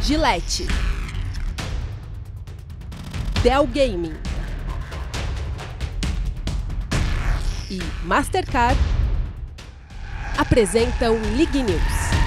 Gillette, Dell Gaming e Mastercard apresentam League News.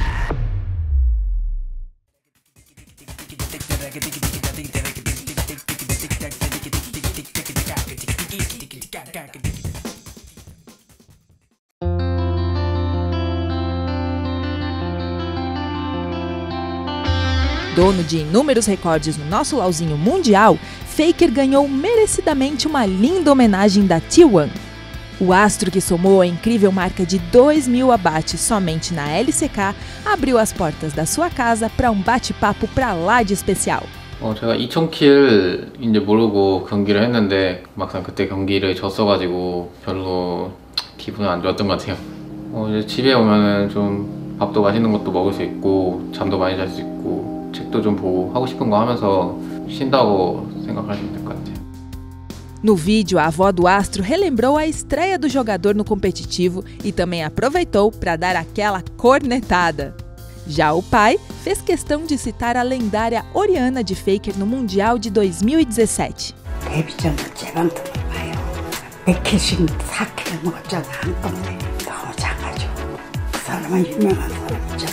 Dono de inúmeros recordes no nosso LoLzinho mundial, Faker ganhou merecidamente uma linda homenagem da T1. O astro, que somou a incrível marca de 2.000 abates somente na LCK, abriu as portas da sua casa para um bate-papo pra lá de especial. 제가 2000킬 이제 모르고 경기를 했는데 막상 그때 경기를 졌어가지고 별로 기분은 안 좋았던 것 같아요. 이제 집에 오면은 좀 밥도 맛있는 것도 먹을 수 있고 잠도 많이 잘 수 있고 책도 좀 보고 하고 싶은 거 하면서 쉰다고 생각하시면 될 것 같아요. No vídeo, a avó do astro relembrou a estreia do jogador no competitivo e também aproveitou para dar aquela cornetada. Já o pai fez questão de citar a lendária Orianna de Faker no Mundial de 2017. 데뷔전을 제가 봐요. 100킬씩 4킬을 먹었잖아, 한꺼번에. 너무 작아지고. 그 사람은 유명한 사람이잖아.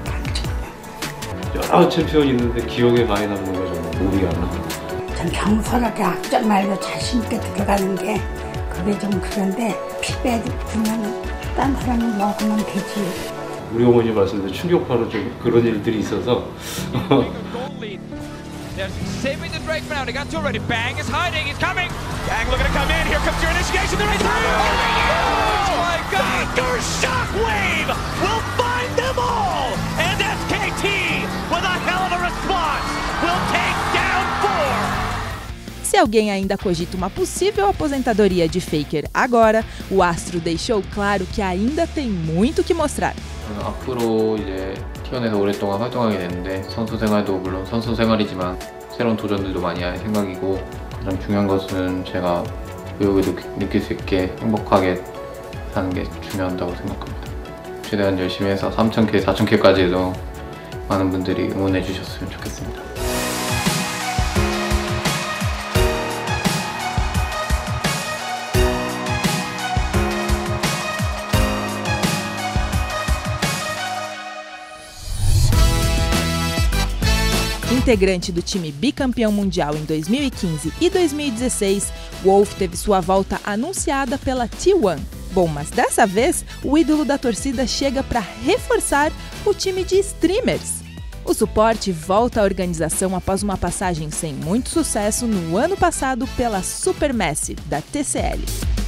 여러 챔피언이 있는데 기억에 많이 남는 거죠. 오리아나. 전 경솔하게 악전 말고 자신 있게 들어가는 게 그게 좀 그런데 피 빼주면 딴 사람이 먹으면 되지. 우리 어머니 말씀대로 충격파로 좀 그런 일들이 있어서. Saving the Drake now. They got two already. Bang is hiding. He's coming. Bang looking to come in. Here comes your initiation. There is. Oh my God! Faker Shockwave will find them all, and SKT with a hell of a response will take down 4. Se alguém ainda cogita uma possível aposentadoria de Faker agora, o astro deixou claro que ainda tem muito que mostrar. 앞으로 이제 T1에서 오랫동안 활동하게 되는데 선수 생활도 물론 선수 생활이지만 새로운 도전들도 많이 할 생각이고 가장 중요한 것은 제가 의욕을 느낄 수 있게 행복하게 사는 게 중요하다고 생각합니다. 최대한 열심히 해서 3000킬, 4000킬까지도 많은 분들이 응원해 주셨으면 좋겠습니다. Integrante do time bicampeão mundial em 2015 e 2016, Wolf teve sua volta anunciada pela T1. Bom, mas dessa vez, o ídolo da torcida chega para reforçar o time de streamers. O suporte volta à organização após uma passagem sem muito sucesso no ano passado pela Supermassive, da TCL.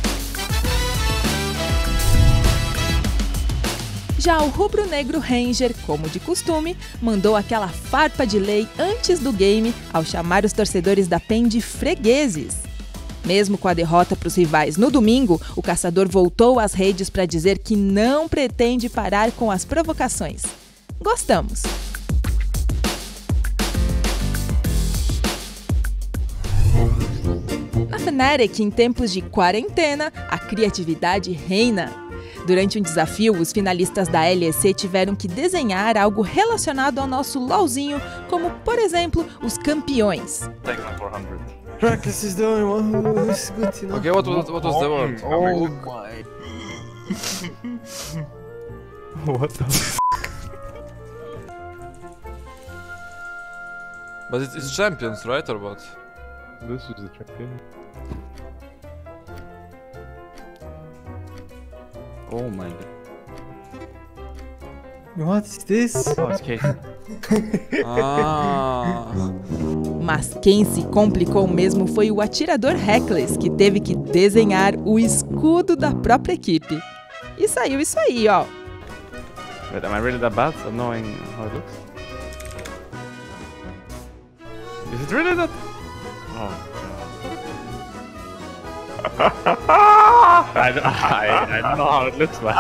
Já o rubro-negro Ranger, como de costume, mandou aquela farpa de lei antes do game ao chamar os torcedores da PEN de fregueses. Mesmo com a derrota para os rivais no domingo, o caçador voltou às redes para dizer que não pretende parar com as provocações. Gostamos! Na Fnatic, em tempos de quarentena, a criatividade reina. Durante um desafio, os finalistas da LEC tiveram que desenhar algo relacionado ao nosso LoLzinho, como, por exemplo, os campeões. Practice is the only one who is good, you know. Okay, what was the word? Oh my. What the f***? But it's champions, right, or what? This is the champion. Oh my god. What is this? Oh, it's case. Mas quem se complicou mesmo foi o atirador Reckless, que teve que desenhar o escudo da própria equipe. E saiu isso aí, ó. Wait, am I really that bad at knowing how it looks? Is it really that? Oh god. I don't know how it looks, but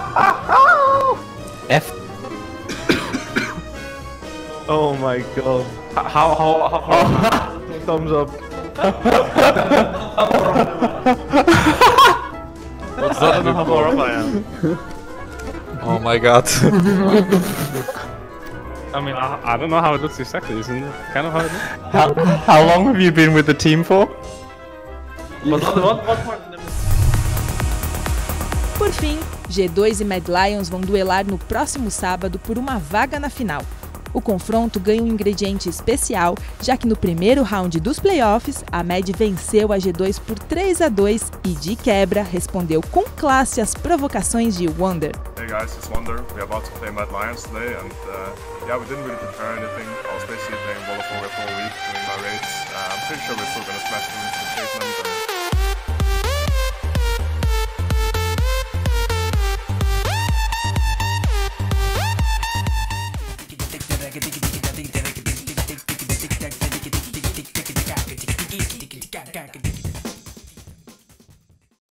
F. Oh my god. How thumbs up. What's I that? don't know how far up I am. Oh my god. I mean, I don't know how it looks exactly, isn't it? Kind of how it looks. How long have you been with the team for? What part? Por fim, G2 e Mad Lions vão duelar no próximo sábado por uma vaga na final. O confronto ganha um ingrediente especial, já que no primeiro round dos playoffs, a Mad venceu a G2 por 3-2 e, de quebra, respondeu com classe às provocações de Wonder. Hey guys, it's Wonder. We are about to play Mad Lions today, and yeah, we didn't really prepare anything. I was basically playing Wall of Warfare for a week, doing my raids. I'm pretty sure we're still gonna smash them into the basement.